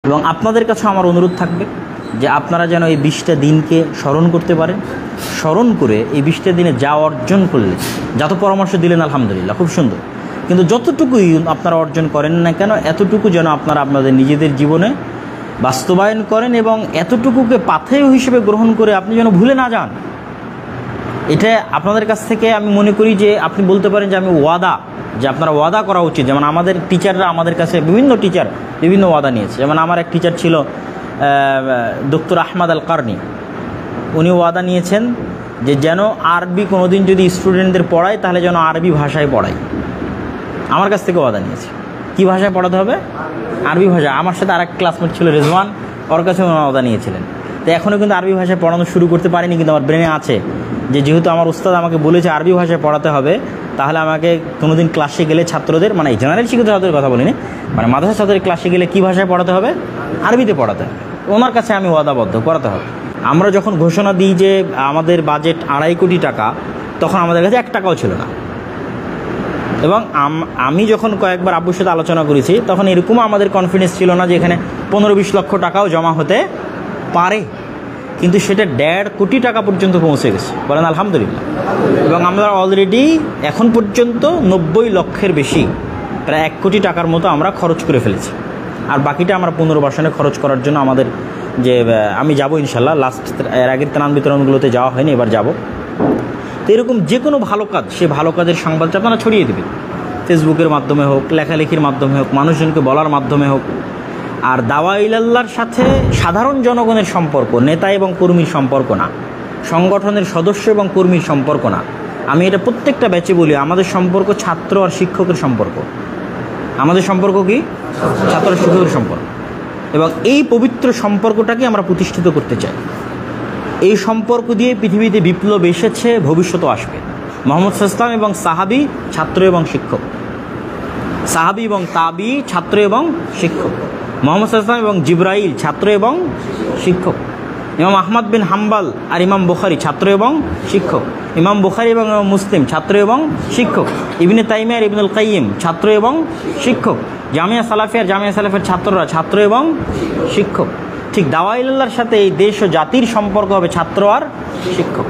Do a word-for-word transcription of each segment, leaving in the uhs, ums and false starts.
এবং আপনাদের কাছে আমার অনুরোধ থাকবে যে আপনারা যেন এই বিশটা দিনকে স্মরণ করতে পারেন, স্মরণ করে এই বিশটা দিনে যা অর্জন করলে, যত পরামর্শ দিলেন আলহামদুলিল্লাহ খুব সুন্দর, কিন্তু যতটুকুই আপনারা অর্জন করেন না কেন এতটুকু যেন আপনারা আপনাদের নিজেদের জীবনে বাস্তবায়ন করেন এবং এতটুকুকে পাথেয় হিসেবে গ্রহণ করে আপনি যেন ভুলে না যান। এটা আপনাদের কাছ থেকে আমি মনে করি যে আপনি বলতে পারেন যে আমি ওয়াদা, যে আপনারা ওয়াদা করা উচিত। যেমন আমাদের টিচাররা আমাদের কাছে বিভিন্ন টিচার বিভিন্ন ওয়াদা নিয়েছে। যেমন আমার এক টিচার ছিল ডক্টর আহমদ আল কারনি, উনি ওয়াদা নিয়েছেন যে যেন আরবি কোনোদিন যদি স্টুডেন্টদের পড়ায় তাহলে যেন আরবি ভাষায় পড়ায়। আমার কাছ থেকে ওয়াদা নিয়েছে। কী ভাষায় পড়াতে হবে? আরবি ভাষা। আমার সাথে আর এক ক্লাসমেট ছিল রেজওয়ান, ওর কাছে ওয়াদা নিয়েছিলেন। তো এখনও কিন্তু আরবি ভাষায় পড়ানো শুরু করতে পারিনি, কিন্তু আমার ব্রেনে আছে যে যেহেতু আমার উস্তাদ আমাকে বলেছে আরবি ভাষায় পড়াতে হবে, তাহলে আমাকে কোনোদিন ক্লাসে গেলে ছাত্রদের, মানে জেনারেল শিক্ষিত ছাত্রদের কথা বলিনি, মানে মাদ্রাসা ছাত্রদের ক্লাসে গেলে কী ভাষায় পড়াতে হবে? আরবিতে পড়াতে হবে। ওনার কাছে আমি ওয়াদাবদ্ধ, করাতে হবে। আমরা যখন ঘোষণা দিই যে আমাদের বাজেট আড়াই কোটি টাকা, তখন আমাদের কাছে এক টাকাও ছিল না। এবং আমি যখন কয়েকবার আব্বুর সাথে আলোচনা করেছি তখন এরকমও আমাদের কনফিডেন্স ছিল না যে এখানে পনেরো বিশ লক্ষ টাকাও জমা হতে পারে, কিন্তু সেটা দেড় কোটি টাকা পর্যন্ত পৌঁছে গেছে, বলেন আলহামদুলিল্লাহ। এবং আমরা অলরেডি এখন পর্যন্ত নব্বই লক্ষের বেশি, প্রায় এক কোটি টাকার মতো আমরা খরচ করে ফেলেছি। আর বাকিটা আমরা পুনর্বাসনে খরচ করার জন্য আমাদের যে আমি যাব ইনশাল্লাহ, লাস্ট এর আগের ত্রাণ বিতরণগুলোতে যাওয়া হয়নি, এবার যাব। তো এরকম যে কোনো ভালো কাজ, সে ভালো কাজের সংবাদটা আপনারা ছড়িয়ে দেবেন, ফেসবুকের মাধ্যমে হোক, লেখালেখির মাধ্যমে হোক, মানুষজনকে বলার মাধ্যমে হোক। আর দাওয়া ইলাল্লাহর সাথে সাধারণ জনগণের সম্পর্ক নেতা এবং কর্মীর সম্পর্ক না, সংগঠনের সদস্য এবং কর্মীর সম্পর্ক না। আমি এটা প্রত্যেকটা ব্যাচে বলি, আমাদের সম্পর্ক ছাত্র আর শিক্ষকের সম্পর্ক। আমাদের সম্পর্ক কি? ছাত্র শিক্ষকের সম্পর্ক। এবং এই পবিত্র সম্পর্কটাকে আমরা প্রতিষ্ঠিত করতে চাই। এই সম্পর্ক দিয়ে পৃথিবীতে বিপ্লব এসেছে, ভবিষ্যতও আসবে। মুহাম্মদ সাল্লাল্লাহু আলাইহি ওয়াসাল্লাম এবং সাহাবী, ছাত্র এবং শিক্ষক। সাহাবী এবং তাবি, ছাত্র এবং শিক্ষক। মুহাম্মদ সাল্লাল্লাহু আলাইহি ওয়াসাল্লাম এবং জিবরাইল, ছাত্র এবং শিক্ষক। ইমাম আহমদ বিন হাম্বল আর ইমাম বুখারী, ছাত্র এবং শিক্ষক। ইমাম বুখারী এবং ইমাম মুসলিম, ছাত্র এবং শিক্ষক। ইবনে তাইমিয়া আর ইবনুল কাইয়িম, ছাত্র এবং শিক্ষক। জামিয়া সালাফিয়া আর জামিয়া সালাফের ছাত্ররা ছাত্র এবং শিক্ষক। ঠিক দাওয়া ইলাল্লাহর সাথে এই দেশ ও জাতির সম্পর্ক হবে ছাত্র আর শিক্ষক।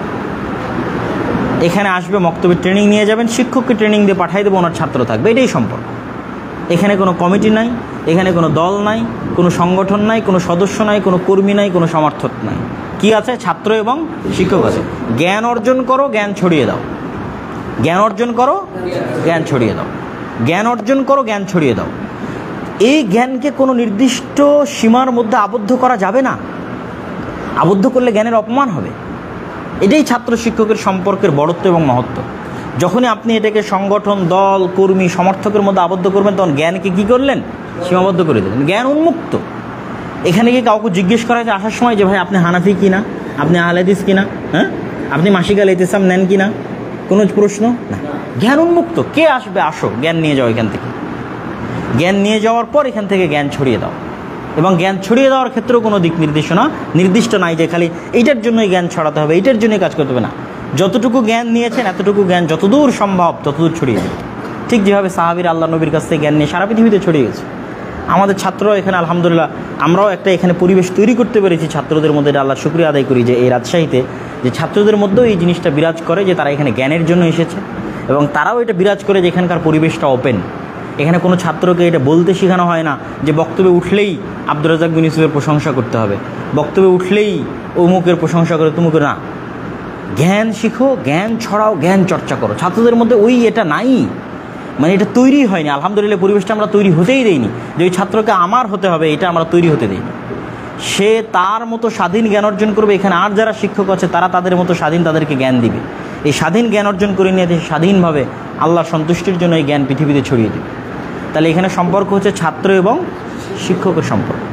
এখানে আসবে, মক্তবের ট্রেনিং নিয়ে যাবেন, শিক্ষককে ট্রেনিং দিয়ে পাঠাই দেবো, ওনার ছাত্র থাকবে, এটাই সম্পর্ক। এখানে কোনো কমিটি নাই, এখানে কোনো দল নাই, কোনো সংগঠন নাই, কোনো সদস্য নাই, কোনো কর্মী নাই, কোনো সমর্থক নাই। কি আছে? ছাত্র এবং শিক্ষক আছে। জ্ঞান অর্জন করো, জ্ঞান ছড়িয়ে দাও। জ্ঞান অর্জন করো, জ্ঞান ছড়িয়ে দাও। জ্ঞান অর্জন করো, জ্ঞান ছড়িয়ে দাও। এই জ্ঞানকে কোনো নির্দিষ্ট সীমার মধ্যে আবদ্ধ করা যাবে না। আবদ্ধ করলে জ্ঞানের অপমান হবে। এটাই ছাত্র শিক্ষকের সম্পর্কের বড়ত্ব এবং মহত্ব। যখনই আপনি এটাকে সংগঠন, দল, কর্মী, সমর্থকের মধ্যে আবদ্ধ করবেন, তখন জ্ঞানকে কী করলেন? সীমাবদ্ধ করে দিলেন। জ্ঞান উন্মুক্ত। এখানে কি কাউকে জিজ্ঞেস করা হয়েছে আসার সময় যে ভাই আপনি হানাফি কিনা, আপনি আহলে হাদিস কিনা, হ্যাঁ আপনি মাসিক আল ইতিসাম নেন কিনা? কোনো প্রশ্ন না। জ্ঞান উন্মুক্ত। কে আসবে? আসো, জ্ঞান নিয়ে যাও এখান থেকে। জ্ঞান নিয়ে যাওয়ার পর এখান থেকে জ্ঞান ছড়িয়ে দাও। এবং জ্ঞান ছড়িয়ে দেওয়ার ক্ষেত্রেও কোনো দিক নির্দেশনা নির্দিষ্ট নাই যে খালি এইটার জন্যই জ্ঞান ছড়াতে হবে, এইটার জন্যই কাজ করতে হবে না। যতটুকু জ্ঞান নিয়েছেন এতটুকু জ্ঞান যতদূর সম্ভব ততদূর ছড়িয়ে দেবে। ঠিক যেভাবে সাহাবীরা আল্লাহ নবীর কাছ থেকে জ্ঞান নিয়ে সারা পৃথিবীতে ছড়িয়ে গেছে। আমাদের ছাত্ররাও এখানে আলহামদুলিল্লাহ আমরাও একটা এখানে পরিবেশ তৈরি করতে পেরেছি ছাত্রদের মধ্যে। আল্লাহর শুকরিয়া আদায় করি যে এই রাজশাহীতে যে ছাত্রদের মধ্যেও এই জিনিসটা বিরাজ করে যে তারা এখানে জ্ঞানের জন্য এসেছে, এবং তারাও এটা বিরাজ করে যে এখানকার পরিবেশটা ওপেন। এখানে কোনো ছাত্রকে এটা বলতে শেখানো হয় না যে বক্তব্যে উঠলেই আব্দুর রাজ্জাক বিন ইউসুফের প্রশংসা করতে হবে, বক্তব্যে উঠলেই অমুকের প্রশংসা করে তুমুকের না। জ্ঞান শিখো, জ্ঞান ছড়াও, জ্ঞান চর্চা করো। ছাত্রদের মধ্যে ওই এটা নাই, মানে এটা তৈরি হয়নি। আলহামদুলিল্লাহ পরিবেশটা আমরা তৈরি হতেই দেইনি যে ওই ছাত্রকে আমার হতে হবে, এটা আমরা তৈরি হতে দিইনি। সে তার মতো স্বাধীন জ্ঞান অর্জন করবে। এখানে আর যারা শিক্ষক আছে তারা তাদের মতো স্বাধীন তাদেরকে জ্ঞান দিবে। এই স্বাধীন জ্ঞান অর্জন করে নিয়ে স্বাধীনভাবে আল্লাহর সন্তুষ্টির জন্য এই জ্ঞান পৃথিবীতে ছড়িয়ে দেবে। তাহলে এখানে সম্পর্ক হচ্ছে ছাত্র এবং শিক্ষকের সম্পর্ক।